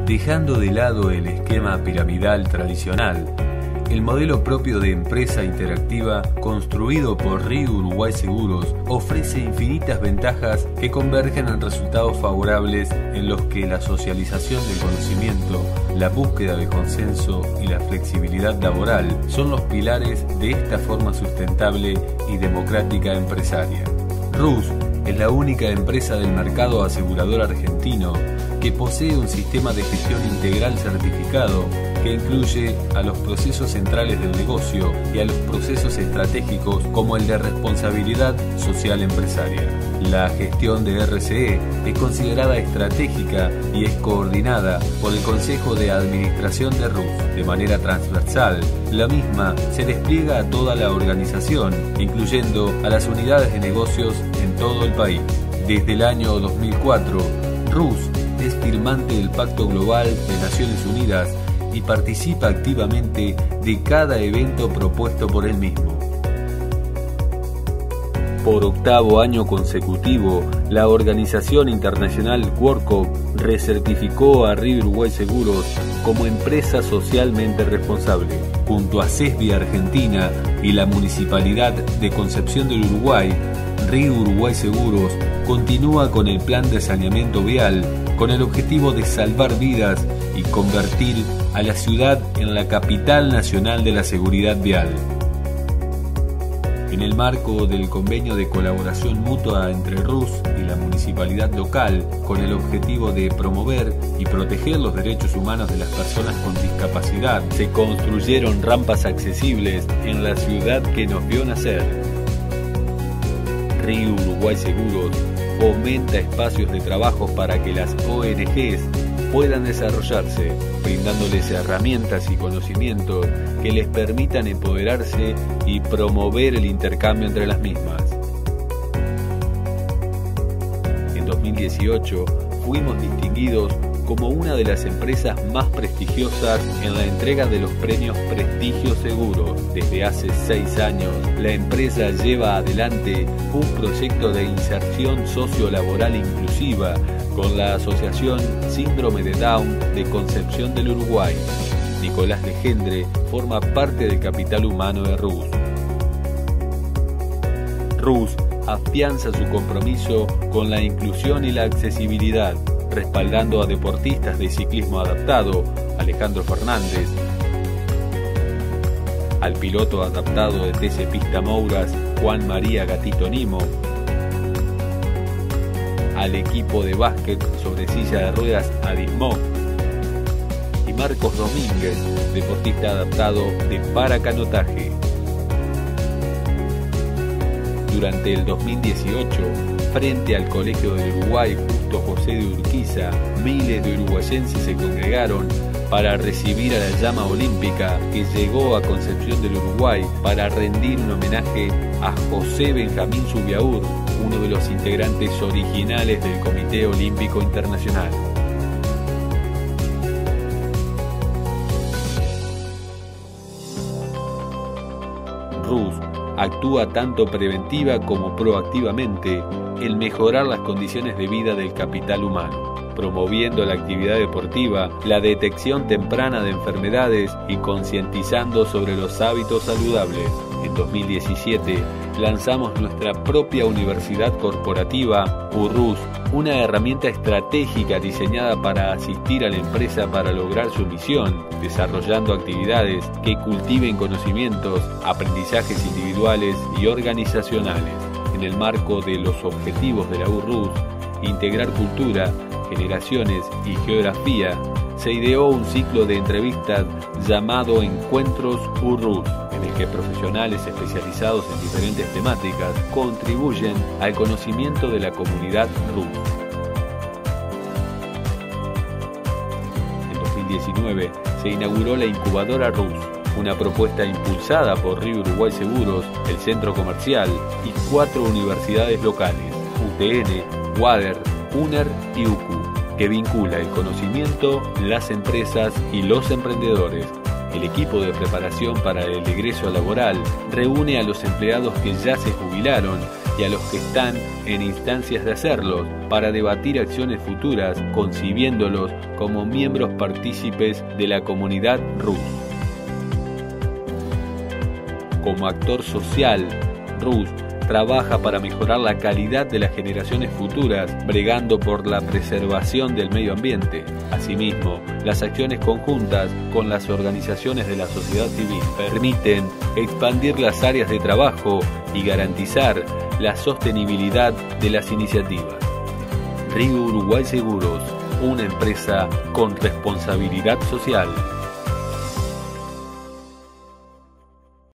Dejando de lado el esquema piramidal tradicional, el modelo propio de empresa interactiva construido por RIU Uruguay Seguros ofrece infinitas ventajas que convergen en resultados favorables en los que la socialización del conocimiento, la búsqueda de consenso y la flexibilidad laboral son los pilares de esta forma sustentable y democrática empresaria. RUS es la única empresa del mercado asegurador argentino que posee un sistema de gestión integral certificado que incluye a los procesos centrales del negocio y a los procesos estratégicos como el de responsabilidad social empresaria. La gestión de RCE es considerada estratégica y es coordinada por el Consejo de Administración de RUS. De manera transversal, la misma se despliega a toda la organización, incluyendo a las unidades de negocios en todo el país. Desde el año 2004, RUS es firmante del Pacto Global de Naciones Unidas y participa activamente de cada evento propuesto por él mismo. Por octavo año consecutivo, la organización internacional WorldCoop recertificó a RIU Uruguay Seguros como empresa socialmente responsable. Junto a CESBI Argentina y la Municipalidad de Concepción del Uruguay, RIU Uruguay Seguros continúa con el plan de saneamiento vial con el objetivo de salvar vidas y convertir a la ciudad en la capital nacional de la seguridad vial. En el marco del convenio de colaboración mutua entre RUS y la municipalidad local, con el objetivo de promover y proteger los derechos humanos de las personas con discapacidad, se construyeron rampas accesibles en la ciudad que nos vio nacer. RIU Uruguay Seguros fomenta espacios de trabajo para que las ONGs puedan desarrollarse, brindándoles herramientas y conocimientos que les permitan empoderarse y promover el intercambio entre las mismas. En 2018 fuimos distinguidos como una de las empresas más prestigiosas en la entrega de los premios Prestigio Seguros. Desde hace 6 años, la empresa lleva adelante un proyecto de inserción sociolaboral inclusiva con la Asociación Síndrome de Down de Concepción del Uruguay. Nicolás Legendre forma parte del capital humano de RUS. RUS afianza su compromiso con la inclusión y la accesibilidad, respaldando a deportistas de ciclismo adaptado, Alejandro Fernández, al piloto adaptado de TC Pista Mouras, Juan María Gatito Nimo, al equipo de básquet sobre silla de ruedas Adismo, y Marcos Domínguez, deportista adaptado de paracanotaje. Durante el 2018, frente al Colegio del Uruguay Justo José de Urquiza, miles de uruguayenses se congregaron para recibir a la llama olímpica que llegó a Concepción del Uruguay para rendir un homenaje a José Benjamín Zubiaur, uno de los integrantes originales del Comité Olímpico Internacional. RUS actúa tanto preventiva como proactivamente en mejorar las condiciones de vida del capital humano, promoviendo la actividad deportiva, la detección temprana de enfermedades y concientizando sobre los hábitos saludables. En 2017 lanzamos nuestra propia universidad corporativa, URRUS, una herramienta estratégica diseñada para asistir a la empresa para lograr su misión, desarrollando actividades que cultiven conocimientos, aprendizajes individuales y organizacionales. En el marco de los objetivos de la URRUS, integrar cultura, generaciones y geografía, se ideó un ciclo de entrevistas llamado Encuentros URRUS, en el que profesionales especializados en diferentes temáticas contribuyen al conocimiento de la comunidad RUS. En 2019 se inauguró la incubadora RUS, una propuesta impulsada por RIU Uruguay Seguros, el Centro Comercial y 4 universidades locales, UTN, WADER, UNER y UCU, que vincula el conocimiento, las empresas y los emprendedores. El equipo de preparación para el egreso laboral reúne a los empleados que ya se jubilaron y a los que están en instancias de hacerlos para debatir acciones futuras, concibiéndolos como miembros partícipes de la comunidad RUS. Como actor social, RUS trabaja para mejorar la calidad de las generaciones futuras, bregando por la preservación del medio ambiente. Asimismo, las acciones conjuntas con las organizaciones de la sociedad civil permiten expandir las áreas de trabajo y garantizar la sostenibilidad de las iniciativas. Río Uruguay Seguros, una empresa con responsabilidad social.